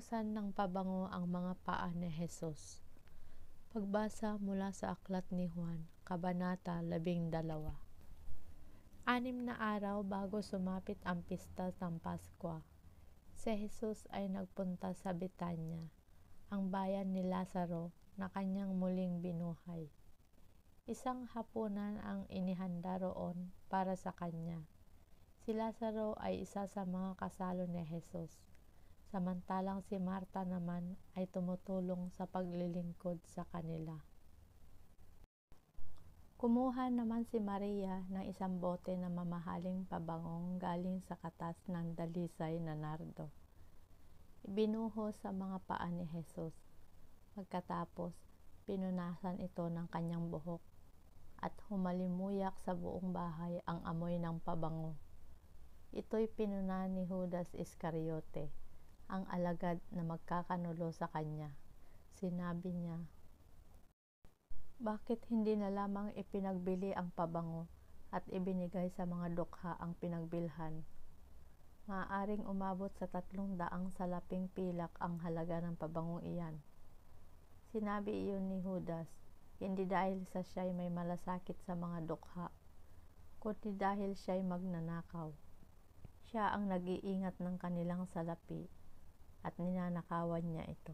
Binuksan ng pabango ang mga paa ni Jesus. Pagbasa mula sa aklat ni Juan, Kabanata 12. 6 na araw bago sumapit ang pista ng Paskwa, si Jesus ay nagpunta sa Betanya, ang bayan ni Lazaro na kanyang muling binuhay. Isang hapunan ang inihanda roon para sa kanya. Si Lazaro ay isa sa mga kasalo ni Jesus, samantalang si Marta naman ay tumutulong sa paglilingkod sa kanila. Kumuha naman si Maria ng isang bote na mamahaling pabangong galing sa katas ng dalisay na nardo. Ibinuhos sa mga paa ni Jesus. Pagkatapos, pinunasan ito ng kanyang buhok at humalimuyak sa buong bahay ang amoy ng pabango. Ito'y pinuna ni Judas Iscariote, ang alagad na magkakanulo sa kanya. Sinabi niya, "Bakit hindi na lamang ipinagbili ang pabango at ibinigay sa mga dukha ang pinagbilhan? Maaaring umabot sa 300 salaping pilak ang halaga ng pabangong iyan." Sinabi iyon ni Judas, hindi dahil sa siya'y may malasakit sa mga dukha, kundi dahil siya'y magnanakaw. Siya ang nag-iingat ng kanilang salapi at ninanakawan niya ito.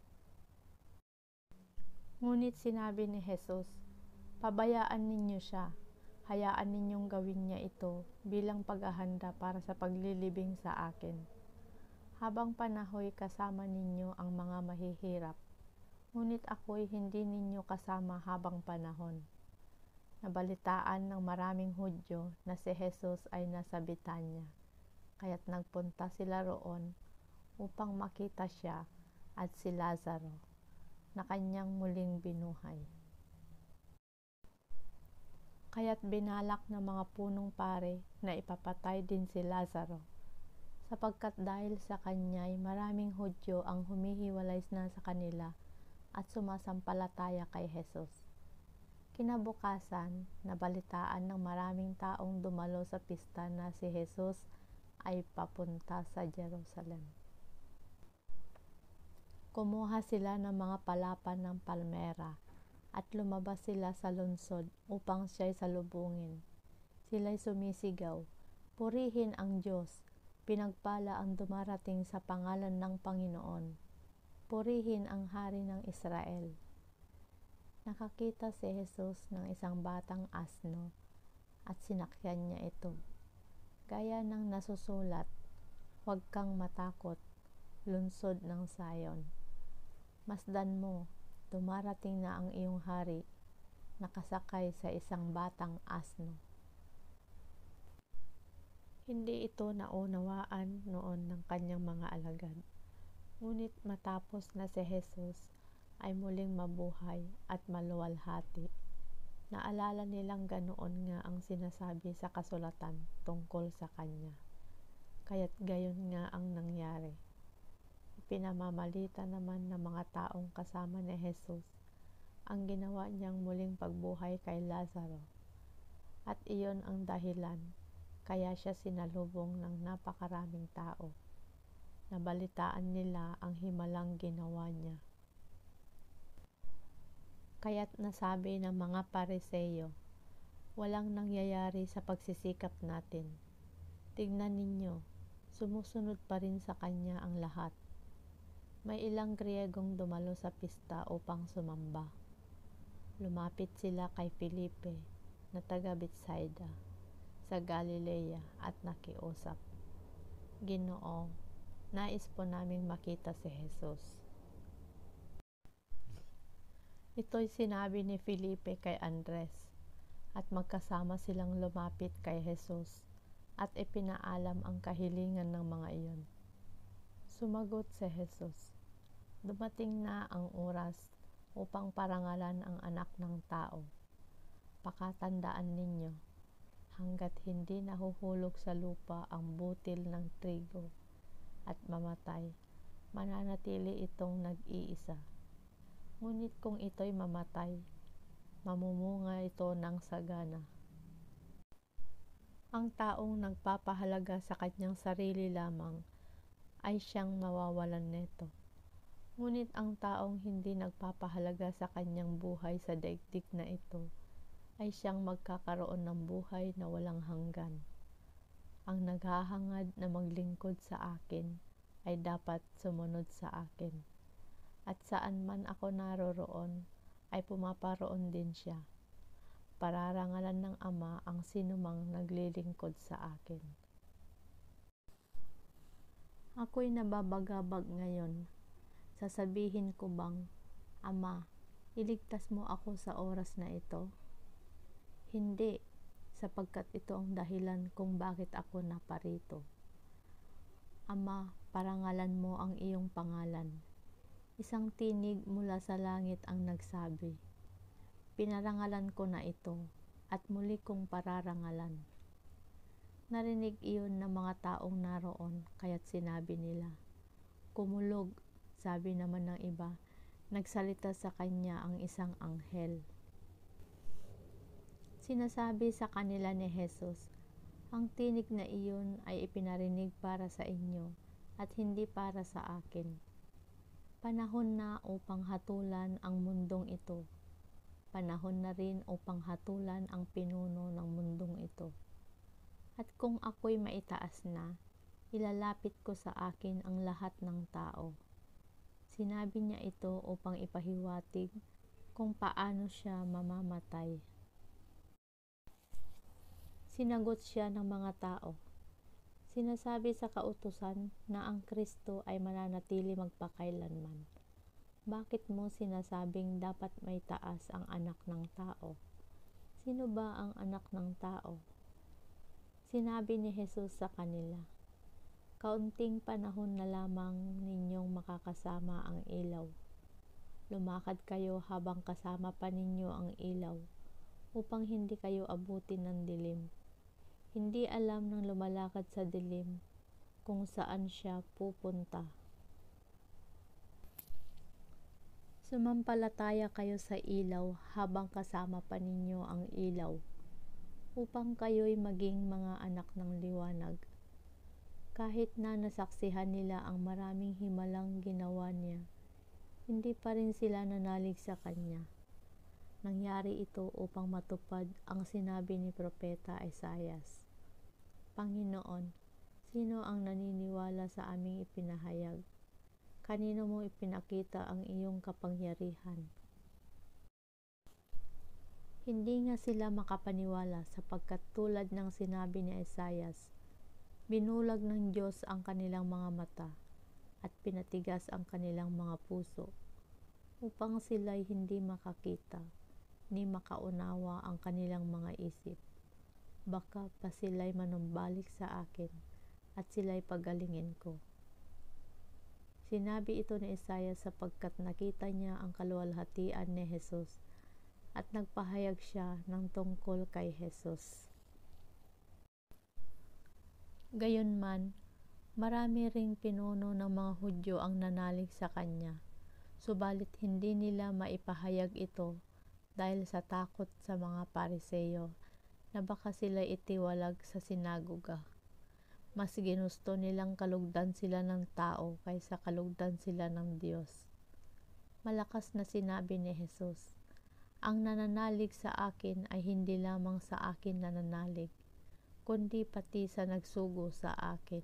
Ngunit sinabi ni Jesus, "Pabayaan ninyo siya. Hayaan ninyong gawin niya ito bilang paghahanda para sa paglilibing sa akin. Habang panahoy kasama ninyo ang mga mahihirap, ngunit ako'y hindi ninyo kasama habang panahon." Nabalitaan ng maraming Hudyo na si Jesus ay nasa Betanya, kaya't nagpunta sila roon upang makita siya at si Lazaro na kanyang muling binuhay. Kaya't binalak ng mga punong pare na ipapatay din si Lazaro, sapagkat dahil sa kanya'y maraming Hudyo ang humihiwalay na sa kanila at sumasampalataya kay Jesus. Kinabukasan, nabalitaan ng maraming taong dumalo sa pista na si Jesus ay papunta sa Jerusalem. Kumuha sila ng mga palapan ng palmera at lumabas sila sa lungsod upang siya'y salubungin. Sila'y sumisigaw, "Purihin ang Diyos! Pinagpala ang dumarating sa pangalan ng Panginoon! Purihin ang Hari ng Israel!" Nakakita si Jesus ng isang batang asno at sinakyan niya ito. Gaya ng nasusulat, "Huwag kang matakot, lungsod ng Sion. Masdan mo, dumarating na ang iyong hari, nakasakay sa isang batang asno." Hindi ito naunawaan noon ng kanyang mga alagad. Ngunit matapos na si Jesus ay muling mabuhay at maluwalhati, naalala nilang ganoon nga ang sinasabi sa kasulatan tungkol sa kanya. Kaya't gayon nga ang nangyari. Ipinamamalita naman ng mga taong kasama ni Jesus ang ginawa niyang muling pagbuhay kay Lazaro, at iyon ang dahilan kaya siya sinalubong ng napakaraming tao. Nabalitaan nila ang himalang ginawa niya. Kaya't nasabi ng mga Pariseo, "Walang nangyayari sa pagsisikap natin. Tignan ninyo, sumusunod pa rin sa kanya ang lahat." May ilang Griyegong dumalo sa pista upang sumamba. Lumapit sila kay Felipe na taga Betsaida sa Galilea at nakiusap, "Ginoo, nais po naming makita si Jesus." Ito'y sinabi ni Felipe kay Andres, at magkasama silang lumapit kay Jesus at ipinaalam ang kahilingan ng mga iyon. Sumagot si Jesus, "Dumating na ang oras upang parangalan ang Anak ng Tao. Pakatandaan ninyo, hanggat hindi nahuhulog sa lupa ang butil ng trigo at mamatay, mananatili itong nag-iisa. Ngunit kung ito'y mamatay, mamumunga ito ng sagana." Ang taong nagpapahalaga sa kanyang sarili lamang ay siyang mawawalan nito. Ngunit ang taong hindi nagpapahalaga sa kanyang buhay sa daigdig na ito ay siyang magkakaroon ng buhay na walang hanggan. Ang naghahangad na maglingkod sa akin ay dapat sumunod sa akin. At saan man ako naroroon ay pumaparoon din siya. Pararangalan ng Ama ang sinumang naglilingkod sa akin. Ako'y nababagabag ngayon. Sasabihin ko bang, Ama, iligtas mo ako sa oras na ito? Hindi, sapagkat ito ang dahilan kung bakit ako naparito. Ama, parangalan mo ang iyong pangalan. Isang tinig mula sa langit ang nagsabi, pinarangalan ko na ito at muli kong pararangalan. Narinig iyon ng mga taong naroon kaya't sinabi nila, kumulog. Sabi naman ng iba, nagsalita sa kanya ang isang anghel. Sinasabi sa kanila ni Jesus, ang tinig na iyon ay ipinarinig para sa inyo at hindi para sa akin. Panahon na upang hatulan ang mundong ito. Panahon na rin upang hatulan ang pinuno ng mundong ito. At kung ako'y maitaas na, ilalapit ko sa akin ang lahat ng tao. Sinabi niya ito upang ipahiwatig kung paano siya mamamatay. Sinagot siya ng mga tao. Sinasabi sa kautusan na ang Kristo ay mananatili magpakailanman. Bakit mo sinasabing dapat may taas ang anak ng tao? Sino ba ang anak ng tao? Sinabi ni Jesus sa kanila, kaunting panahon na lamang ninyong makakasama ang ilaw. Lumakad kayo habang kasama pa ninyo ang ilaw, upang hindi kayo abutin ng dilim. Hindi alam ng lumalakad sa dilim kung saan siya pupunta. Sumampalataya kayo sa ilaw habang kasama pa ninyo ang ilaw, upang kayo'y maging mga anak ng liwanag. Kahit na nasaksihan nila ang maraming himalang ginawa niya, hindi pa rin sila nanalig sa kanya. Nangyari ito upang matupad ang sinabi ni Propeta Isaias. Panginoon, sino ang naniniwala sa aming ipinahayag? Kanino mo ipinakita ang iyong kapangyarihan? Hindi nga sila makapaniwala sapagkat tulad ng sinabi ni Isaias, binulag ng Diyos ang kanilang mga mata at pinatigas ang kanilang mga puso upang sila'y hindi makakita ni makaunawa ang kanilang mga isip. Baka pa sila'y manumbalik sa akin at sila'y pagalingin ko. Sinabi ito ni Isaias sapagkat nakita niya ang kaluwalhatian ni Jesus at nagpahayag siya ng tungkol kay Jesus. Gayunman, marami ring pinuno ng mga Hudyo ang nanalig sa kanya, subalit hindi nila maipahayag ito dahil sa takot sa mga Pariseyo na baka sila itiwalag sa sinagoga. Mas ginusto nilang kalugdan sila ng tao kaysa kalugdan sila ng Diyos. Malakas na sinabi ni Jesus, ang nananalig sa akin ay hindi lamang sa akin nananalig, kundi pati sa nagsugo sa akin.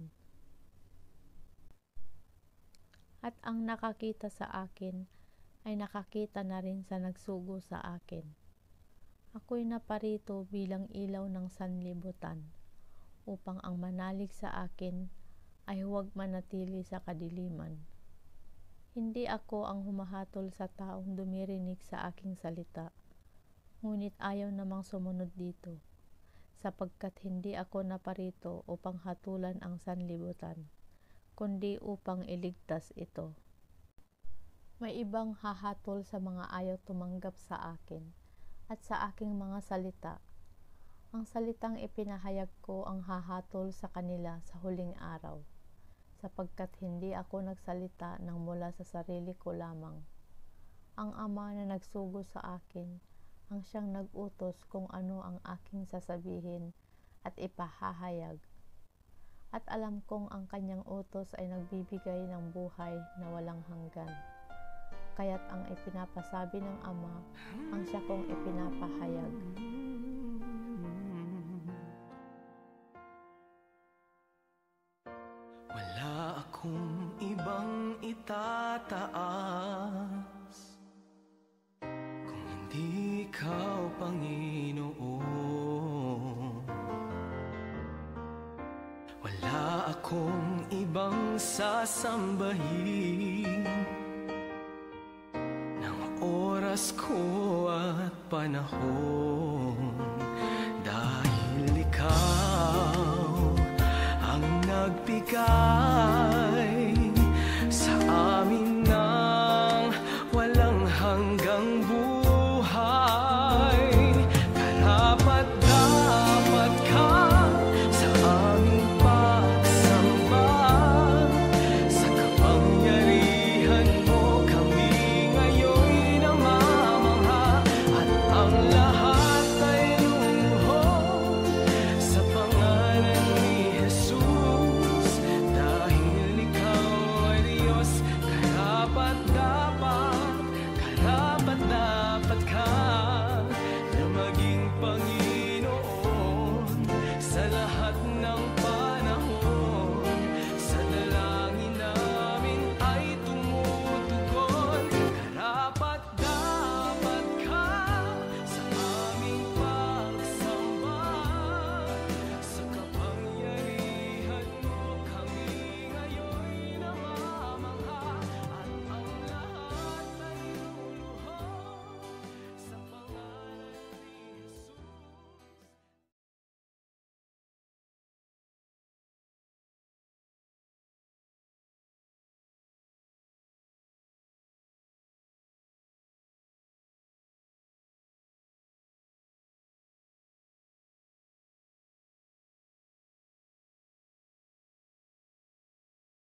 At ang nakakita sa akin ay nakakita na rin sa nagsugo sa akin. Ako'y naparito bilang ilaw ng sanlibutan, upang ang manalig sa akin ay huwag manatili sa kadiliman. Hindi ako ang humahatol sa taong dumirinig sa aking salita, ngunit ayaw namang sumunod dito, sapagkat hindi ako naparito upang hatulan ang sanlibutan, kundi upang iligtas ito. May ibang hahatol sa mga ayaw tumanggap sa akin at sa aking mga salita. Ang salitang ipinahayag ko ang hahatol sa kanila sa huling araw, sapagkat hindi ako nagsalita ng mula sa sarili ko lamang. Ang Ama na nagsugo sa akin ang siyang nag-utos kung ano ang aking sasabihin at ipahahayag. At alam kong ang kanyang utos ay nagbibigay ng buhay na walang hanggan. kaya't ang ipinapasabi ng Ama ang siya kong ipinapahayag. Wala akong ibang itataas kung hindi ikaw, Panginoon. Wala akong ibang sasambahin ng oras ko at panahon, dahil ikaw ang nagbigay